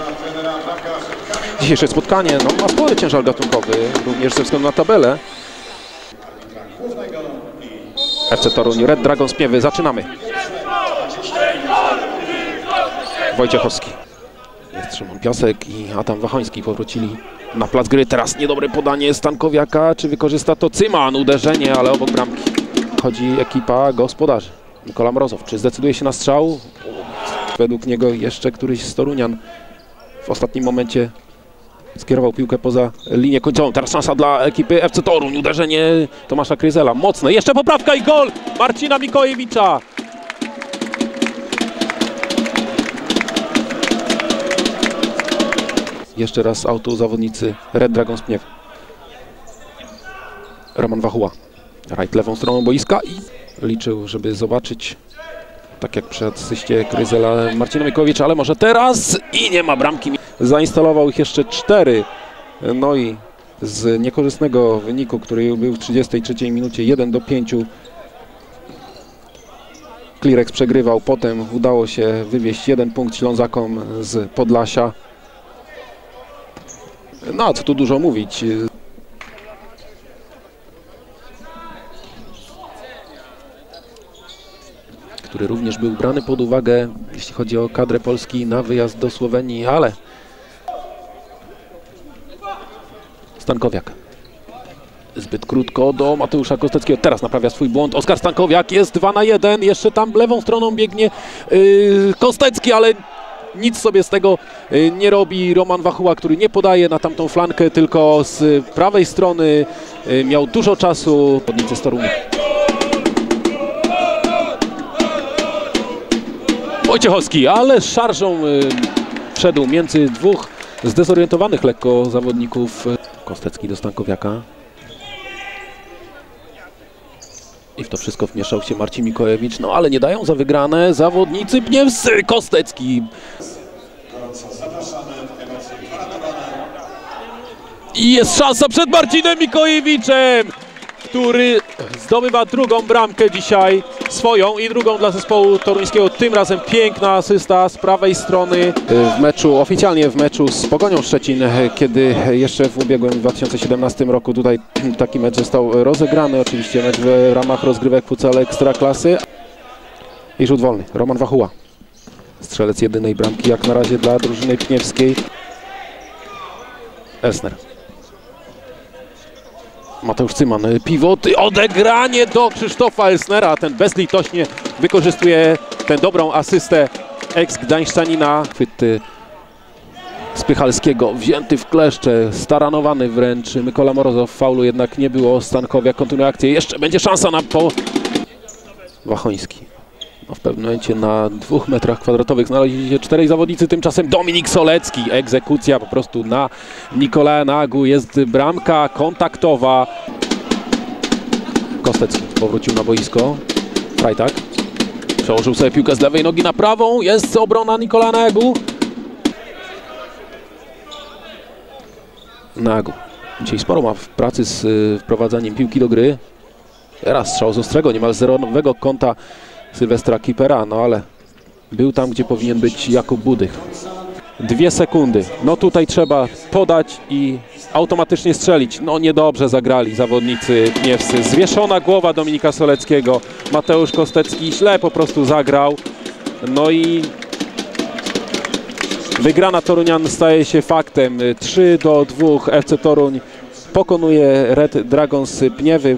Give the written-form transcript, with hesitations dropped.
Dzisiejsze spotkanie ma spory ciężar gatunkowy, również ze względu na tabelę. FC Toruń, Red Dragons Pniewy, zaczynamy. Wojciechowski. Jest Szymon Piasek i Adam Wachoński powrócili na plac gry. Teraz niedobre podanie Stankowiaka. Czy wykorzysta to Cyman? Uderzenie, ale obok bramki. Chodzi ekipa gospodarzy. Nikola Mrozow. Czy zdecyduje się na strzał? Według niego jeszcze któryś z Torunian w ostatnim momencie skierował piłkę poza linię końcową. Teraz szansa dla ekipy FC Toruń. Uderzenie Tomasza Kryzela. Mocne. Jeszcze poprawka i gol Marcina Mikołajewicza. Jeszcze raz autu zawodnicy Red Dragons Pniew. Roman Wachuła. Right lewą stroną boiska i liczył, żeby zobaczyć, tak jak przy asyście Kryzela, Marcina Mikołajewicza, ale może teraz i nie ma bramki. Zainstalował ich jeszcze 4. No i z niekorzystnego wyniku, który był w 33 minucie 1-5, Klirex przegrywał. Potem udało się wywieźć 1 punkt Ślązakom z Podlasia. No a co tu dużo mówić. Który również był brany pod uwagę, jeśli chodzi o kadrę Polski na wyjazd do Słowenii, ale Stankowiak zbyt krótko do Mateusza Kosteckiego. Teraz naprawia swój błąd. Oskar Stankowiak jest 2-1. Jeszcze tam lewą stroną biegnie Kostecki, ale nic sobie z tego nie robi. Roman Wachuła, który nie podaje na tamtą flankę, tylko z prawej strony miał dużo czasu. Podnicy z Torunia. Wojciechowski, ale szarżą wszedł między dwóch zdezorientowanych lekko zawodników. Kostecki do Stankowiaka. I w to wszystko wmieszał się Marcin Mikołajewicz, no ale nie dają za wygrane zawodnicy pniewscy. Kostecki. I jest szansa przed Marcinem Mikołajewiczem, który zdobywa drugą bramkę dzisiaj, swoją i drugą dla zespołu toruńskiego. Tym razem piękna asysta z prawej strony w meczu, oficjalnie w meczu z Pogonią Szczecin, kiedy jeszcze w ubiegłym 2017 roku tutaj taki mecz został rozegrany. Oczywiście mecz w ramach rozgrywek futsal Ekstraklasy. I rzut wolny. Roman Wachuła. Strzelec jedynej bramki jak na razie dla drużyny pniewskiej. Elsner. Mateusz Cyman, pivot, odegranie do Krzysztofa Elsnera. Ten bezlitośnie wykorzystuje tę dobrą asystę ex-gdańszczanina. Chwyt Spychalskiego, wzięty w kleszcze, staranowany wręcz. Mykola Mrozow, faulu jednak nie było. Stankowiak kontynuuje akcję. Jeszcze będzie szansa na Wachoński. No, w pewnym momencie na 2 metrach kwadratowych znaleźli się 4 zawodnicy. Tymczasem Dominik Solecki. Egzekucja po prostu na Nikolaja Nagu. Jest bramka kontaktowa. Kostecki powrócił na boisko. Frajtak przełożył sobie piłkę z lewej nogi na prawą. Jest obrona Nikolaja Nagu. Nagu dzisiaj sporo ma w pracy z wprowadzaniem piłki do gry. Teraz strzał z ostrego, niemal zerowego kąta Sylwestra Kipera, no ale był tam, gdzie powinien być Jakub Budych. 2 sekundy. No tutaj trzeba podać i automatycznie strzelić. No niedobrze zagrali zawodnicy pniewscy. Zwieszona głowa Dominika Soleckiego. Mateusz Kostecki źle po prostu zagrał. No i wygrana Torunian staje się faktem. 3-2 FC Toruń pokonuje Red Dragons Pniewy.